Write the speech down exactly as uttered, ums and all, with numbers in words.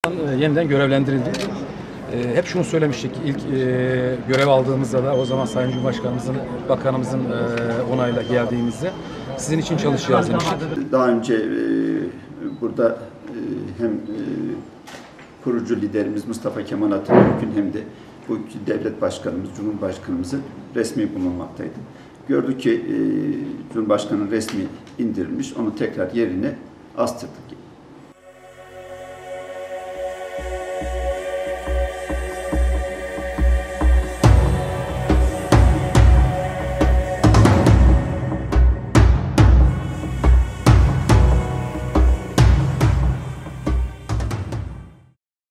Yeniden görevlendirildik. E, hep şunu söylemiştik, ilk e, görev aldığımızda da o zaman Sayın Cumhurbaşkanımızın, Bakanımızın e, onayla geldiğimizde sizin için çalışacağız demiştik. Daha önce e, burada e, hem e, kurucu liderimiz Mustafa Kemal Atatürk'ün hem de bu devlet başkanımız, Cumhurbaşkanımızın resmi bulunmaktaydı. Gördük ki e, Cumhurbaşkanı'nın resmi indirilmiş, onu tekrar yerine astırdık.